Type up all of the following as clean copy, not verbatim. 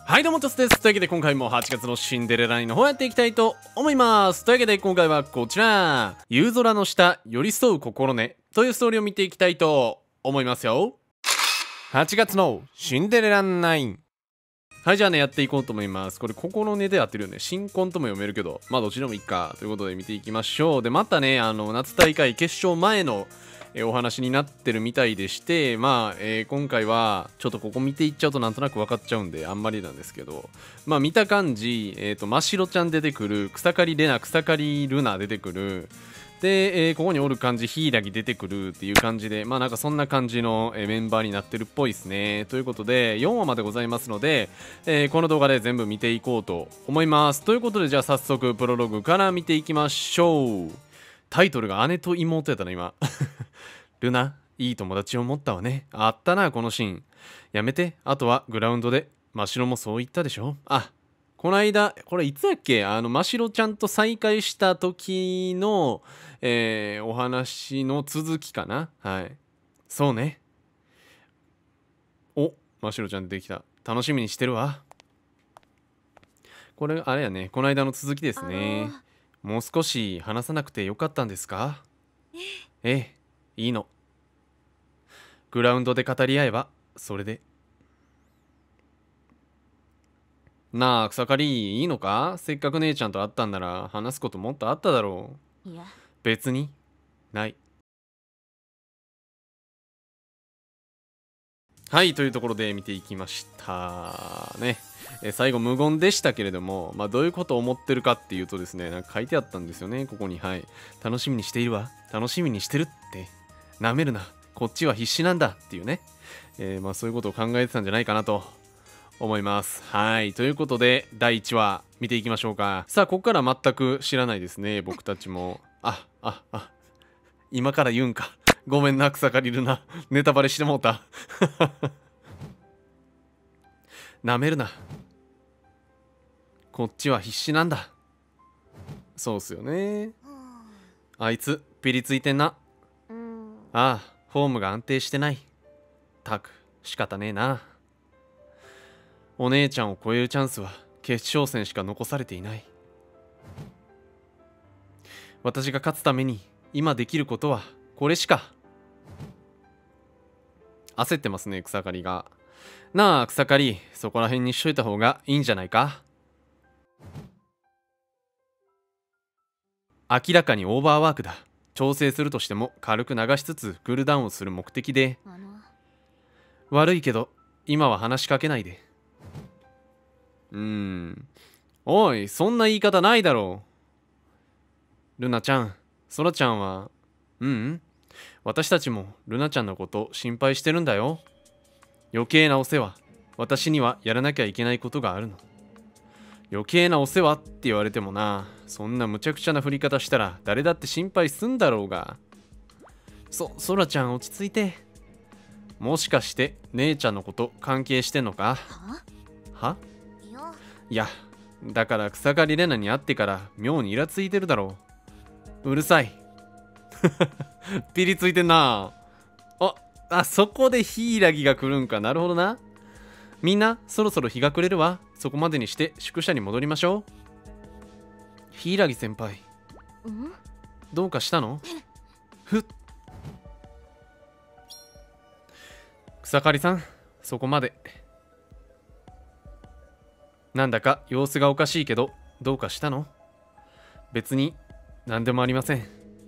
はいどうもトスです。というわけで今回も8月のシンデレラの方やっていきたいと思います。というわけで今回はこちら、夕空の下寄り添う心根というストーリーを見ていきたいと思いますよ。8月のシンデレラ9。はいじゃあねやっていこうと思います。これ心根でやってるよね。新婚とも読めるけどまあどっちでもいいかということで見ていきましょう。でまたね夏大会決勝前のお話になってるみたいでして、まあ、今回はちょっとここ見ていっちゃうとなんとなく分かっちゃうんであんまりなんですけど、まあ見た感じ、真白ちゃん出てくる、草刈レナ、草刈ルナ出てくる、で、ここにおる感じ、ヒイラギ出てくるっていう感じで、まあなんかそんな感じの、メンバーになってるっぽいですね。ということで、4話までございますので、この動画で全部見ていこうと思います。ということで、じゃあ早速プロローグから見ていきましょう。タイトルが姉と妹やったな、今。ルナ、いい友達を持ったわね。あったな、このシーン。やめて、あとはグラウンドで。真白もそう言ったでしょ。あ、この間、これいつやっけ真白ちゃんと再会した時の、お話の続きかな。はい。そうね。お、真白ちゃん出てきた。楽しみにしてるわ。これ、あれやね。この間の続きですね。もう少し話さなくてよかったんですか？ええ、いいの。グラウンドで語り合えばそれで。なあ草刈いいのか？せっかく姉ちゃんと会ったんなら話すこともっとあっただろう。 いや別にない。はいというところで見ていきましたね。最後無言でしたけれども、まあ、どういうことを思ってるかっていうとですね、なんか書いてあったんですよね、ここに。はい。楽しみにしているわ。楽しみにしてるって。なめるな。こっちは必死なんだっていうね。まあ、そういうことを考えてたんじゃないかなと思います。はい。ということで、第1話見ていきましょうか。さあ、ここから全く知らないですね、僕たちも。今から言うんか。ごめんな、草刈りるな。ネタバレしてもうた。なめるな。こっちは必死なんだ。そうっすよね。あいつ、ピリついてんな。ああ、フォームが安定してない。たく、仕方ねえな。お姉ちゃんを超えるチャンスは決勝戦しか残されていない。私が勝つために今できることはこれしか。焦ってますね、草刈が。なあ、草刈、そこら辺にしといた方がいいんじゃないか？明らかにオーバーワークだ。調整するとしても軽く流しつつクールダウンをする目的で。悪いけど今は話しかけないで。おい、そんな言い方ないだろう。ルナちゃん、ソラちゃんは。私たちもルナちゃんのこと心配してるんだよ。余計なお世話。私にはやらなきゃいけないことがあるの。余計なお世話って言われてもな、そんな無茶苦茶な振り方したら誰だって心配すんだろうが。ソラちゃん落ち着いて。もしかして姉ちゃんのこと関係してんのか？いや、だから草刈レナに会ってから妙にイラついてるだろう。うるさい。ピリついてんな。そこでヒイラギが来るんか。なるほどな。みんなそろそろ日が暮れるわ。そこまでにして宿舎に戻りましょう。ヒイラギ先輩、どうかしたの？ふっ。草刈さん、そこまで。なんだか様子がおかしいけどどうかしたの？別に何でもありません。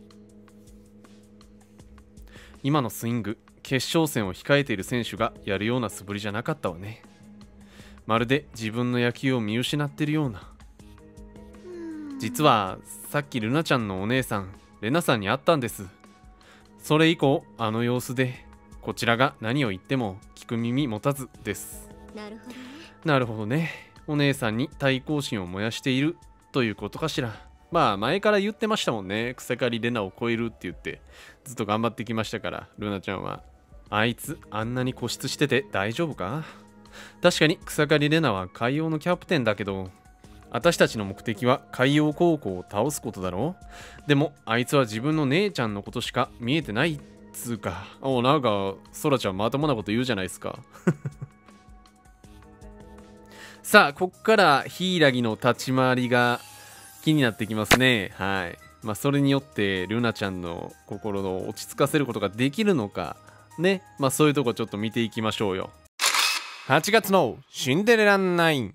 今のスイング、決勝戦を控えている選手がやるような素振りじゃなかったわね。まるで自分の野球を見失ってるような。実はさっきルナちゃんのお姉さんレナさんに会ったんです。それ以降あの様子でこちらが何を言っても聞く耳持たずです。なるほどね。お姉さんに対抗心を燃やしているということかしら。まあ前から言ってましたもんね。草刈レナを超えるって言ってずっと頑張ってきましたから、ルナちゃんは。あいつあんなに固執してて大丈夫か？確かに草刈レナは海洋のキャプテンだけど、私たちの目的は海洋高校を倒すことだろう。でもあいつは自分の姉ちゃんのことしか見えてないっつうか。なんかソラちゃんまともなこと言うじゃないですか。 さあこっから柊の立ち回りが気になってきますね。はい。まあそれによってルナちゃんの心を落ち着かせることができるのかね。まあそういうとこちょっと見ていきましょうよ。8月のシンデレラ9。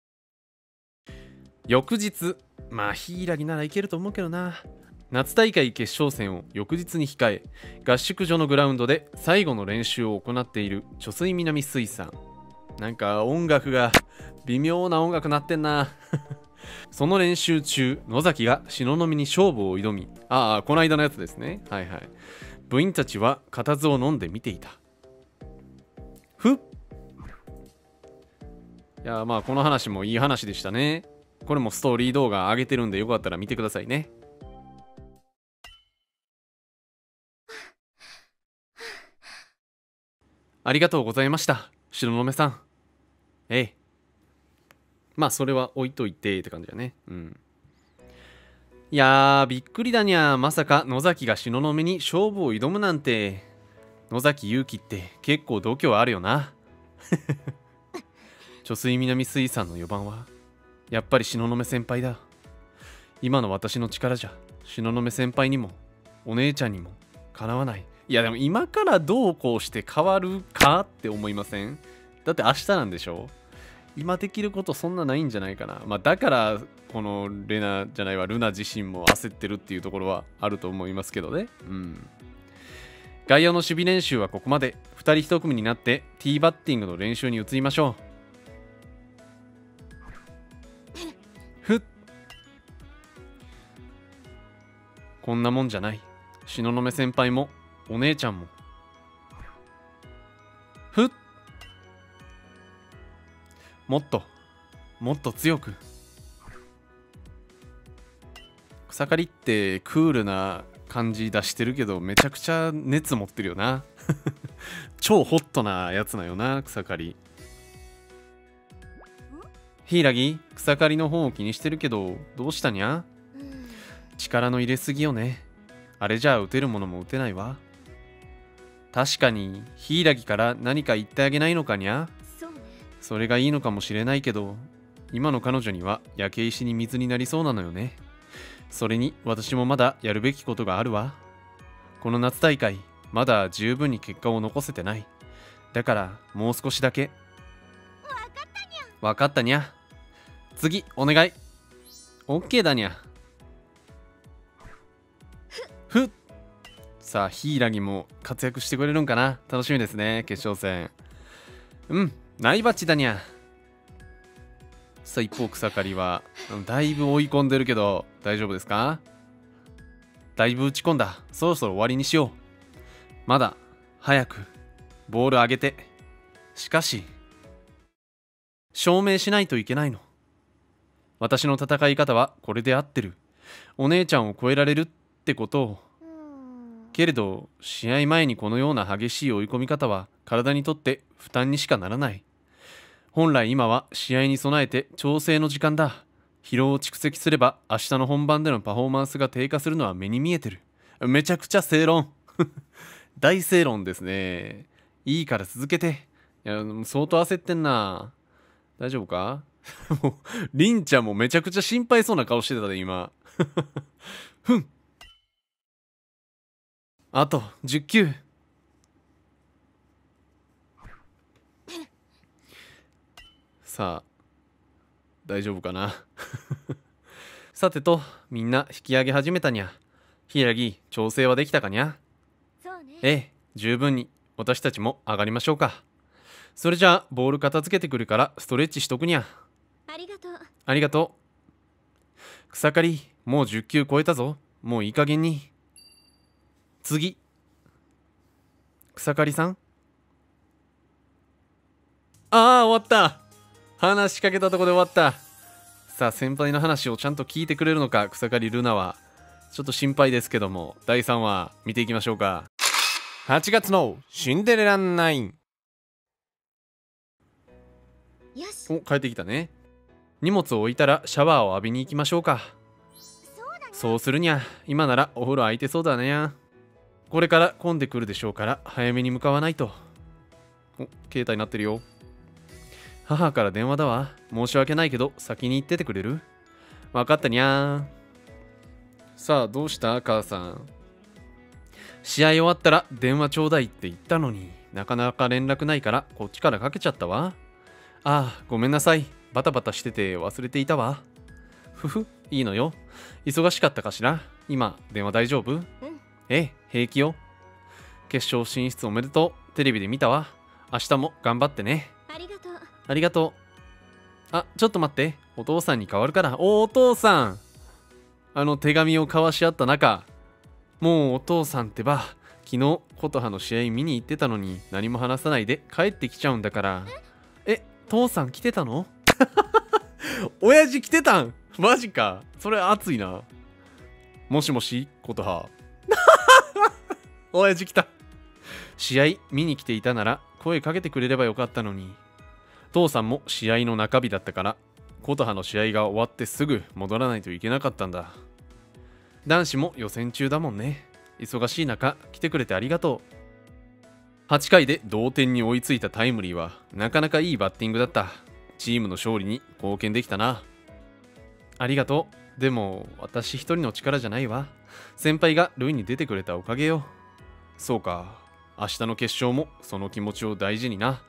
翌日、まあ柊ならいけると思うけどな。夏大会決勝戦を翌日に控え、合宿所のグラウンドで最後の練習を行っている貯水南水産。なんか音楽が微妙な音楽なってんな。その練習中、野崎が東雲に勝負を挑み、この間のやつですね。はいはい。部員たちは固唾を飲んで見ていた。ふっ。いやまあこの話もいい話でしたね。これもストーリー動画上げてるんでよかったら見てくださいね。ありがとうございました、東雲さん。ええ。まあそれは置いといてって感じだね。うん。いやーびっくりだにゃ。まさか野崎が東雲に勝負を挑むなんて。野崎勇気って結構度胸あるよな。貯水南水産の4番はやっぱり東雲先輩だ。今の私の力じゃ東雲先輩にもお姉ちゃんにもかなわない。いやでも今からどうこうして変わるかって思いません？だって明日なんでしょ？今できることそんなないんじゃないかな。まあだからこのレナじゃないわ、ルナ自身も焦ってるっていうところはあると思いますけどね。うん。外野の守備練習はここまで。2人1組になってティーバッティングの練習に移りましょう。ふっ。こんなもんじゃない。東雲先輩もお姉ちゃんも。ふっ。もっともっと強く。草刈りってクールな感じ出してるけどめちゃくちゃ熱持ってるよな。超ホットなやつなよな草刈り。柊、草刈りの方を気にしてるけどどうしたにゃ？力の入れすぎよね。あれじゃあ打てるものも打てないわ。確かに柊から何か言ってあげないのかにゃ？それがいいのかもしれないけど、今の彼女には焼け石に水になりそうなのよね。それに私もまだやるべきことがあるわ。この夏大会まだ十分に結果を残せてない。だからもう少しだけ。わかったにゃ。次お願い。オッケーだにゃ。ふっ。さあ柊も活躍してくれるんかな。楽しみですね、決勝戦。ナイバチだにゃ。さあ一方草刈りはだいぶ追い込んでるけど大丈夫ですか？だいぶ打ち込んだ。そろそろ終わりにしよう。まだ早くボール上げて。しかし証明しないといけないの。私の戦い方はこれで合ってる。お姉ちゃんを超えられるってことを。けれど試合前にこのような激しい追い込み方は体にとって負担にしかならない。本来今は試合に備えて調整の時間だ。疲労を蓄積すれば明日の本番でのパフォーマンスが低下するのは目に見えてる。めちゃくちゃ正論。大正論ですね。いいから続けて。いや相当焦ってんな。大丈夫か？もうりんちゃんもめちゃくちゃ心配そうな顔してたで今。ふん。あと10球。さあ大丈夫かな。さてとみんな引き上げ始めたにゃ。柊、調整はできたかにゃ？ええ、十分に。私たちも上がりましょうか。それじゃあボール片付けてくるからストレッチしとくにゃ。 ありがとう。 ありがとう。草刈りもう10球超えたぞ。もういい加減に。次草刈さん。終わった。話しかけたとこで終わった。さあ先輩の話をちゃんと聞いてくれるのか草刈ルナは。ちょっと心配ですけども第3話見ていきましょうか。8月のシンデレラ9。 よし。 お、帰ってきたね。荷物を置いたらシャワーを浴びに行きましょうか。そうするにゃ。今ならお風呂空いてそうだね。これから混んでくるでしょうから早めに向かわないと。お、携帯鳴ってるよ。 母から電話だわ。申し訳ないけど先に行っててくれる？わかったにゃー。さあどうした母さん。試合終わったら電話ちょうだいって言ったのになかなか連絡ないからこっちからかけちゃったわ。ああごめんなさい。バタバタしてて忘れていたわ。ふふ、いいのよ。忙しかったかしら？今電話大丈夫？ええ、平気よ。決勝進出おめでとう。テレビで見たわ。明日も頑張ってね。 ありがとう。 ありがとう。あ、ちょっと待って。お父さんに代わるから。お父さん。手紙を交わし合った中、もうお父さんってば、昨日琴葉の試合見に行ってたのに何も話さないで帰ってきちゃうんだから。父さん来てたの？親父来てたん？マジか。それ熱いな。もしもし琴葉。親父来た。試合見に来ていたなら声かけてくれればよかったのに。父さんも試合の中日だったから琴葉の試合が終わってすぐ戻らないといけなかったんだ。男子も予選中だもんね。忙しい中来てくれてありがとう。8回で同点に追いついたタイムリーはなかなかいいバッティングだった。チームの勝利に貢献できたな。ありがとう。でも私一人の力じゃないわ。先輩が塁に出てくれたおかげよ。そうか。明日の決勝もその気持ちを大事にな。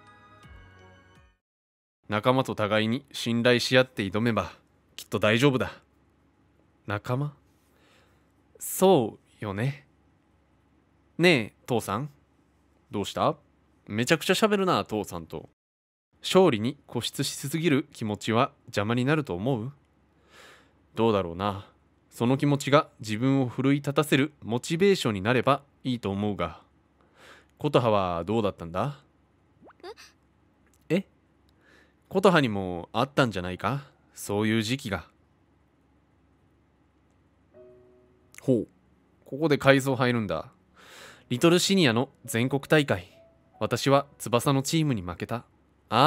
仲間と互いに信頼し合って挑めばきっと大丈夫だ。仲間？そうよね。ねえ父さん、どうした？めちゃくちゃ喋るな父さんと。勝利に固執しすぎる気持ちは邪魔になると思う？どうだろうな。その気持ちが自分を奮い立たせるモチベーションになればいいと思うが。琴葉はどうだったんだ？琴葉にもあったんじゃないか、そういう時期が。ほう、ここで改造入るんだ。リトルシニアの全国大会、私は翼のチームに負けた。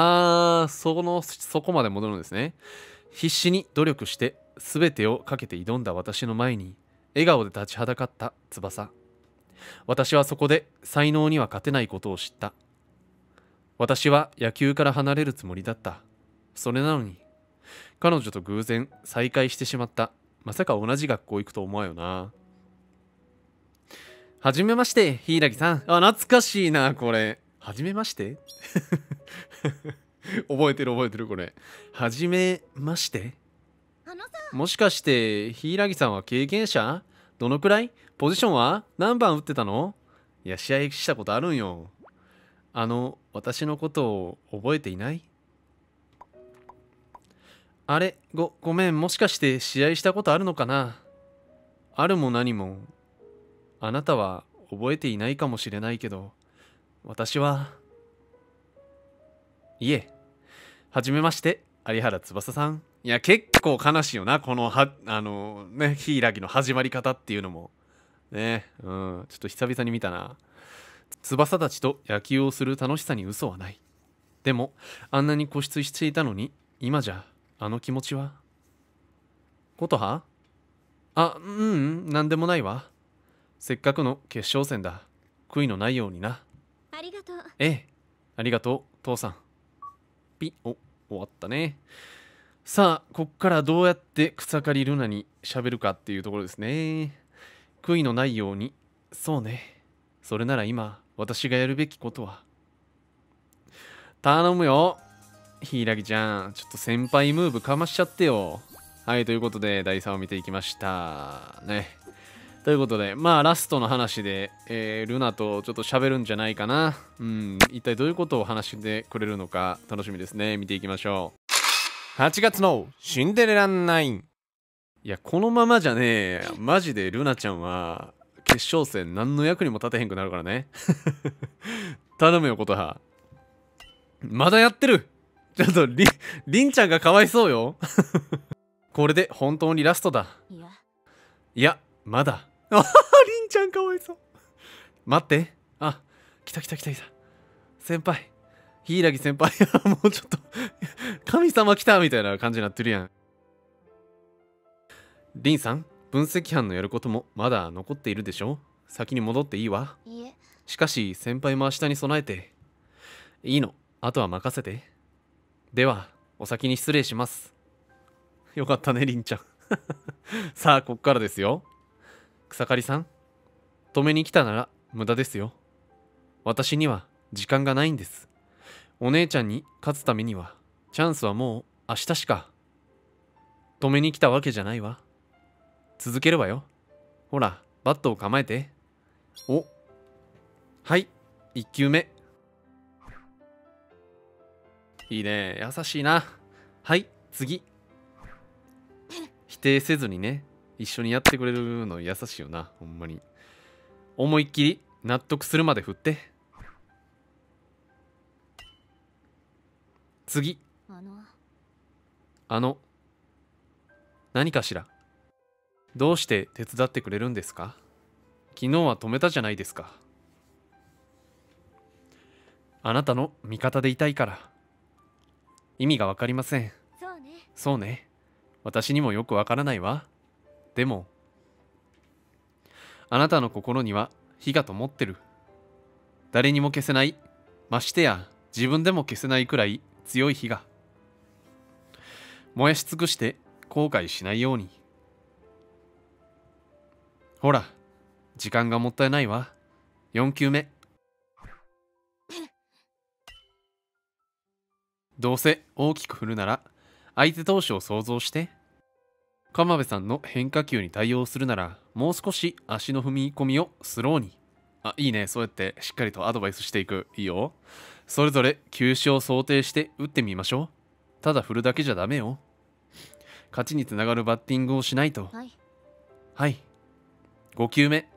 そこまで戻るんですね。必死に努力して全てをかけて挑んだ私の前に笑顔で立ちはだかった翼。私はそこで才能には勝てないことを知った。私は野球から離れるつもりだった。それなのに彼女と偶然再会してしまった。まさか同じ学校行くと思うよな。はじめまして、柊さん。あ、懐かしいな、これ。はじめまして覚えてる、これ。はじめまして。もしかして、柊さんは経験者？どのくらい？ポジションは何番打ってたの？いや、試合したことあるんよ。私のことを覚えていない？あれ、ごめん、もしかして試合したことあるのかな？あるも何も。あなたは覚えていないかもしれないけど、私は。いえ、はじめまして、有原翼さん。いや、結構悲しいよな、この柊の始まり方っていうのも。ね、ちょっと久々に見たな。翼たちと野球をする楽しさに嘘はない。でも、あんなに固執していたのに、今じゃ、あの気持ちは。琴葉？なんでもないわ。せっかくの決勝戦だ。悔いのないようにな。 ありがとう。 ええ、ありがとう、父さん。終わったね。さあ、こっからどうやって草刈ルナに喋るかっていうところですね。悔いのないように。そうね。それなら今、私がやるべきことは。頼むよ。柊ちゃん、ちょっと先輩ムーブかましちゃってよ。はい、ということで、第3を見ていきました。ね。ということで、まあ、ラストの話で、ルナとちょっと喋るんじゃないかな。一体どういうことを話してくれるのか楽しみですね。見ていきましょう。8月のシンデレラ9。いや、このままじゃね、マジでルナちゃんは、決勝戦何の役にも立てへんくなるからね。頼むよ、琴葉。まだやってる。ちょっとりんちゃんがかわいそうよ。これで本当にラストだ。いや、まだ。あはは、りんちゃんかわいそう。待って。あ、来た。先輩。柊先輩。もうちょっと神様来たみたいな感じになってるやん。りんさん、分析班のやることもまだ残っているでしょ？先に戻っていいわ。 いえ。 しかし、先輩も明日に備えて。いいの。あとは任せて。 ではお先に失礼します。よかったねりんちゃん。さあこっからですよ。草刈さん、止めに来たなら無駄ですよ。私には時間がないんです。お姉ちゃんに勝つためにはチャンスはもう明日しか。止めに来たわけじゃないわ。続けるわよ。ほらバットを構えて。お、はい1球目。いいね、優しいな。はい次。否定せずにね、一緒にやってくれるの優しいよな、ほんまに。思いっきり納得するまで振って。次。何かしら。どうして手伝ってくれるんですか？昨日は止めたじゃないですか。あなたの味方でいたいから。意味がわかりません。 そうね。 そうね。私にもよくわからないわ。でもあなたの心には火が灯ってる。誰にも消せない、ましてや自分でも消せないくらい強い火が。燃やし尽くして後悔しないように。ほら時間がもったいないわ。4球目。どうせ大きく振るなら相手投手を想像して。鎌部さんの変化球に対応するならもう少し足の踏み込みをスローに。あ、いいね、そうやってしっかりとアドバイスしていく。いいよ。それぞれ球種を想定して打ってみましょう。ただ振るだけじゃダメよ。勝ちにつながるバッティングをしないと。 はい。 はい。5球目。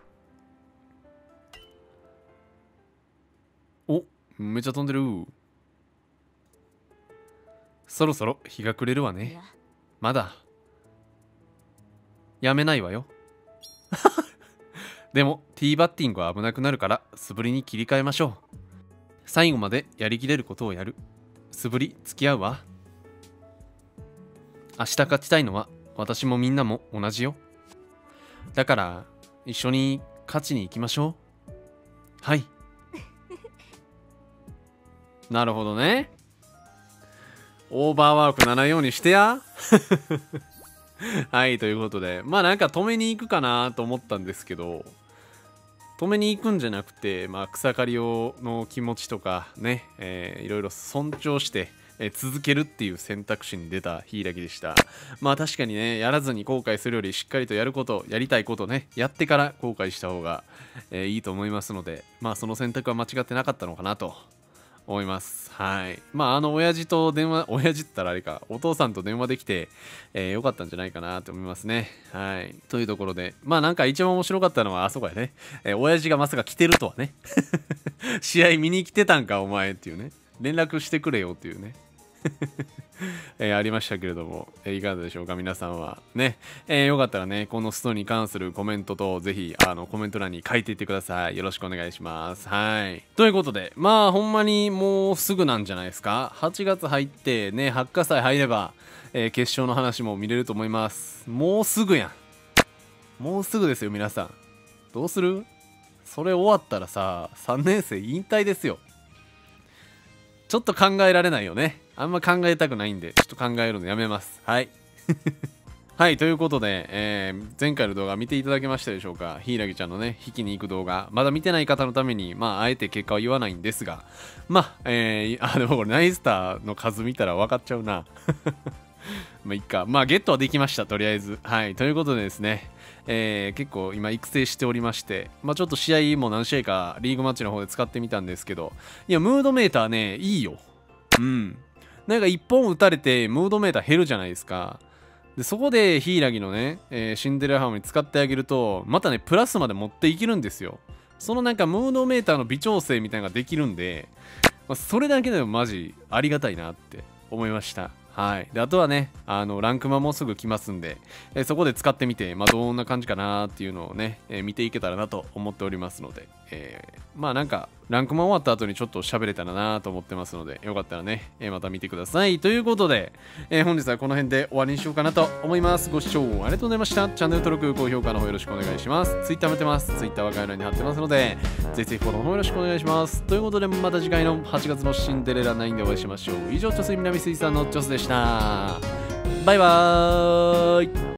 お、めっちゃ飛んでる。そろそろ日が暮れるわね。まだやめないわよ。でもティーバッティングは危なくなるから素振りに切り替えましょう。最後までやりきれることをやる。素振り付き合うわ。明日勝ちたいのは私もみんなも同じよ。だから一緒に勝ちに行きましょう。はい。なるほどね。オーバーワークならんようにしてや。はい、ということで、まあなんか止めに行くかなと思ったんですけど、止めに行くんじゃなくて、まあ、草刈りをの気持ちとかね、いろいろ尊重して、続けるっていう選択肢に出た柊でした。まあ確かにね、やらずに後悔するよりしっかりとやること、やりたいことね、やってから後悔した方が、いいと思いますので、まあその選択は間違ってなかったのかなと思います。はい。まあ親父と電話、親父って言ったらあれか、お父さんと電話できて、よかったんじゃないかなと思いますね。はい。というところで、まあなんか一番面白かったのはあそこやね。親父がまさか来てるとはね。試合見に来てたんかお前っていうね。連絡してくれよっていうね。ありましたけれども、いかがでしょうか皆さんはね、よかったらねこのストに関するコメントとぜひコメント欄に書いていってください。よろしくお願いします。はいということで、まあほんまにもうすぐなんじゃないですか。8月入ってね、8日さえ入れば、決勝の話も見れると思います。もうすぐやん。もうすぐですよ皆さん。どうする？それ終わったらさ3年生引退ですよ。ちょっと考えられないよね。あんま考えたくないんで、ちょっと考えるのやめます。はい。はい、ということで、前回の動画見ていただけましたでしょうか。柊ちゃんのね、引きに行く動画。まだ見てない方のために、まあ、あえて結果は言わないんですが、まあ、でもこれナイスターの数見たら分かっちゃうな。まあ、いっか。まあ、ゲットはできました、とりあえず。はい、ということでですね、結構今育成しておりまして、まあ、ちょっと試合も何試合かリーグマッチの方で使ってみたんですけど、いやムードメーターねいいよ。うんなんか1本打たれてムードメーター減るじゃないですか。でそこで柊のね、シンデレラハムに使ってあげるとまたねプラスまで持っていけるんですよ。そのなんかムードメーターの微調整みたいなのができるんで、まあ、それだけでもマジありがたいなって思いました。はい、であとはねランクマもすぐ来ますんで、そこで使ってみて、まあ、どんな感じかなっていうのをね、見ていけたらなと思っておりますので、 まあなんかランクマン終わった後にちょっと喋れたらなと思ってますので、よかったらね、また見てください。ということで、本日はこの辺で終わりにしようかなと思います。ご視聴ありがとうございました。チャンネル登録、高評価の方よろしくお願いします。Twitter もやってます。Twitter は概要欄に貼ってますので、ぜひぜひフォローの方よろしくお願いします。ということで、また次回の8月のシンデレラ9でお会いしましょう。以上、貯水南水産のチョスでした。バイバーイ。